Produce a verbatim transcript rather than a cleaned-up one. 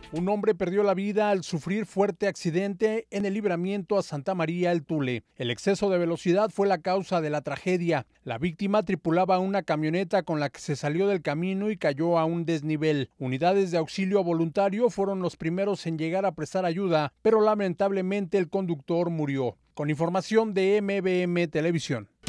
Un hombre perdió la vida al sufrir fuerte accidente en el libramiento a Santa María el Tule. El exceso de velocidad fue la causa de la tragedia. La víctima tripulaba una camioneta con la que se salió del camino y cayó a un desnivel. Unidades de auxilio voluntario fueron los primeros en llegar a prestar ayuda, pero lamentablemente el conductor murió. Con información de M B M Televisión.